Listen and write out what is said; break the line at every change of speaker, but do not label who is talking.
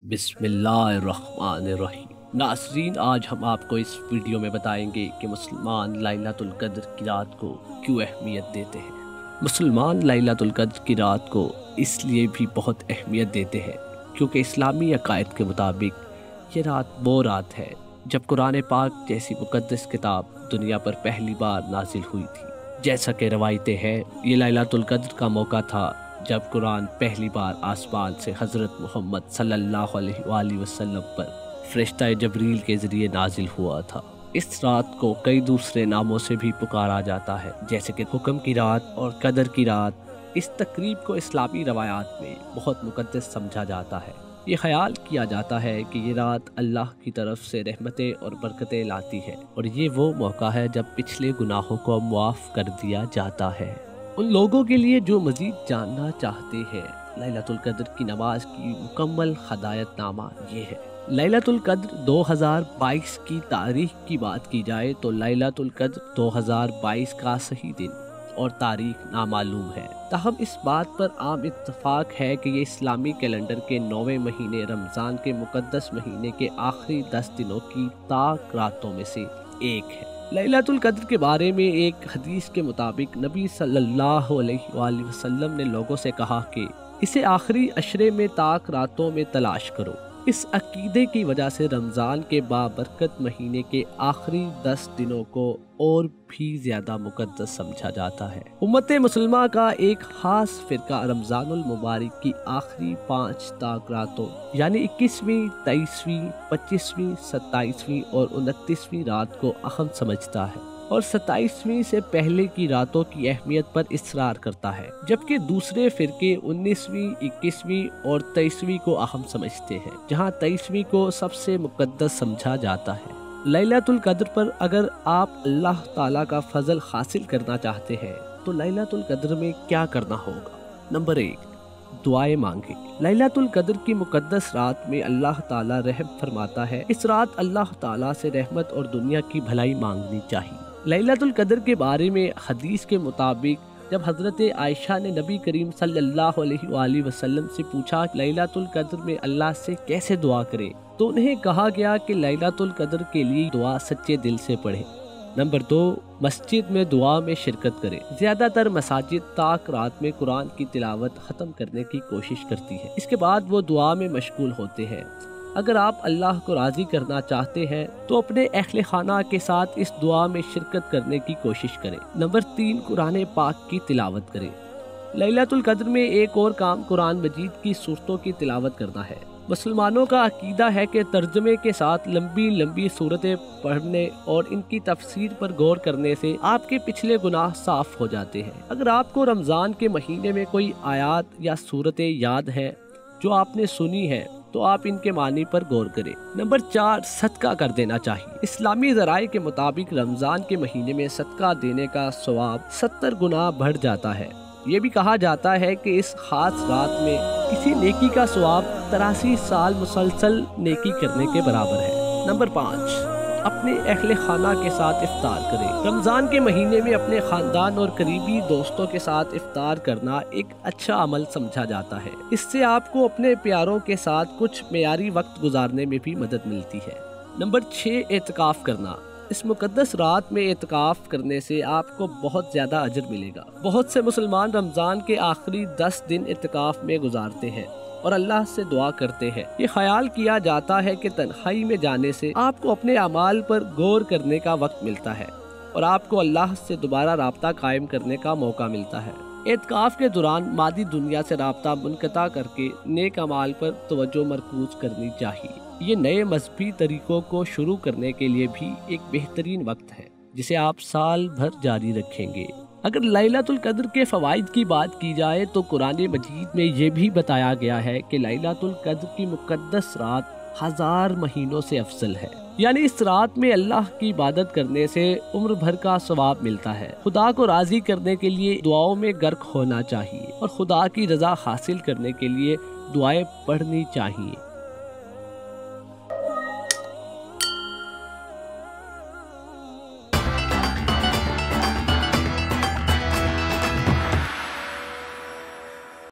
बिस्मिल्लाहिर्रहमानिर्रहीम। नाज़रीन, आज हम आपको इस वीडियो में बताएंगे कि मुसलमान लैलतुल क़द्र की रात को क्यों अहमियत देते हैं। मुसलमान लैलतुल क़द्र की रात को इसलिए भी बहुत अहमियत देते हैं क्योंकि इस्लामी अक़ायद के मुताबिक ये रात वो रात है जब कुरान पाक जैसी मुक़द्दस किताब दुनिया पर पहली बार नाजिल हुई थी। जैसा कि रवायतें हैं, ये लैलतुल क़द्र का मौका था जब कुरान पहली बार आसमान से हज़रत मोहम्मद सल्लल्लाहु अलैहि वसल्लम पर फ़रिश्ता जबरील के ज़रिए नाजिल हुआ था। इस रात को कई दूसरे नामों से भी पुकारा जाता है, जैसे कि हुक्म की रात और कदर की रात। इस तकरीब को इस्लामी रवायात में बहुत मुक़द्दस समझा जाता है। ये ख्याल किया जाता है कि ये रात अल्लाह की तरफ से रहमतें और बरकतें लाती है और ये वो मौका है जब पिछले गुनाहों को मुआफ़ कर दिया जाता है। उन लोगों के लिए जो मज़ीद जानना चाहते हैं, लैलतुल क़द्र की नमाज की मुकम्मल हदायतनामा ये है। लैलतुल क़द्र 2022 की तारीख की बात की जाए तो लैलतुल क़द्र 2022 का सही दिन और तारीख नामालूम है। ताहम इस बात पर आम इत्तफाक है कि ये इस्लामी कैलेंडर के 9वें महीने रमज़ान के मुक़द्दस महीने के आखिरी 10 दिनों की ताक रातों में से एक है। लैलतुल क़द्र के बारे में एक हदीस के मुताबिक नबी सल्लल्लाहु अलैहि वसल्लम ने लोगों से कहा कि इसे आखिरी अशरे में ताक रातों में तलाश करो। इस अकीदे की वजह से रमज़ान के बाबरकत महीने के आखिरी 10 दिनों को और भी ज़्यादा मुक़द्दस समझा जाता है। उम्मत मुसलमा का एक ख़ास फ़िरका रमज़ानुल मुबारक की आखिरी 5 ताक रातों यानी 21वीं, 23वीं, 25वीं, 27वीं और 29वीं रात को अहम समझता है और 27वीं से पहले की रातों की अहमियत पर इसरार करता है, जबकि दूसरे फ़िरके 19वीं, 21वीं और 23वीं को अहम समझते हैं, जहां 23वीं को सबसे मुक़द्दस समझा जाता है। लैलतुल क़द्र पर अगर आप अल्लाह ताला का फजल हासिल करना चाहते हैं तो लैलतुल क़द्र में क्या करना होगा। नंबर 1, दुआएं मांगे। लैलतुल क़द्र की मुक़द्दस रात में अल्लाह ताला रहम फरमाता है। इस रात अल्लाह ताला से रहमत और दुनिया की भलाई मांगनी चाहिए। लैलतुल क़द्र के बारे में हदीस के मुताबिक जब हज़रत आयशा ने नबी करीम सल्लल्लाहु अलैहि वसल्लम से पूछा लैलतुल क़द्र में अल्लाह से कैसे दुआ करें, तो उन्हें कहा गया कि लैलतुल क़द्र के लिए दुआ सच्चे दिल से पढ़ें। नंबर 2, मस्जिद में दुआ में शिरकत करें। ज़्यादातर मसाजिद ताक रात में कुरान की तिलावत ख़त्म करने की कोशिश करती है, इसके बाद वो दुआ में मशगूल होते हैं। अगर आप अल्लाह को राज़ी करना चाहते हैं तो अपने अहले खाना के साथ इस दुआ में शिरकत करने की कोशिश करें। नंबर 3, कुरान पाक की तिलावत करें। लैलतुल क़द्र में एक और काम कुरान मजीद की सूरतों की तिलावत करना है। मुसलमानों का अकीदा है कि तर्जमे के साथ लंबी लंबी सूरतें पढ़ने और इनकी तफसीर पर गौर करने से आपके पिछले गुनाह साफ हो जाते हैं। अगर आपको रमज़ान के महीने में कोई आयात या सूरतें याद हैं जो आपने सुनी है तो आप इनके मानी पर गौर करें। नंबर 4, सदका कर देना चाहिए। इस्लामी ज़राए के मुताबिक रमज़ान के महीने में सदका देने का सवाब 70 गुना बढ़ जाता है। ये भी कहा जाता है कि इस खास रात में किसी नेकी का सवाब 83 साल मुसलसल नेकी करने के बराबर है। नंबर 5, अपने अहले खाना के साथ इफ्तार करें। रमज़ान के महीने में अपने ख़ानदान और करीबी दोस्तों के साथ इफ्तार करना एक अच्छा अमल समझा जाता है। इससे आपको अपने प्यारों के साथ कुछ मेयारी वक्त गुजारने में भी मदद मिलती है। नंबर 6, एतकाफ़ करना। इस मुक़द्दस रात में एतकाफ़ करने से आपको बहुत ज़्यादा अजर मिलेगा। बहुत से मुसलमान रमज़ान के आखिरी 10 दिन एतकाफ़ में गुजारते हैं और अल्लाह से दुआ करते हैं। ये ख्याल किया जाता है कि तन्हाई में जाने से आपको अपने अमाल पर गौर करने का वक्त मिलता है और आपको अल्लाह से दोबारा राब्ता कायम करने का मौका मिलता है। एतकाफ़ के दौरान मादी दुनिया से राब्ता मुनक़ता करके नेक अमाल पर तवज्जो मरकूज करनी चाहिए। ये नए मजहबी तरीक़ों को शुरू करने के लिए भी एक बेहतरीन वक्त है जिसे आप साल भर जारी रखेंगे। अगर लैलतुल क़द्र के फ़वाइद की बात की जाए तो कुरान मजीद में ये भी बताया गया है कि लैलतुल क़द्र की मुक़द्दस रात 1000 महीनों से अफजल है। यानी इस रात में अल्लाह की इबादत करने से उम्र भर का सवाब मिलता है। खुदा को राज़ी करने के लिए दुआओं में गर्क होना चाहिए और खुदा की रज़ा हासिल करने के लिए दुआएं पढ़नी चाहिए।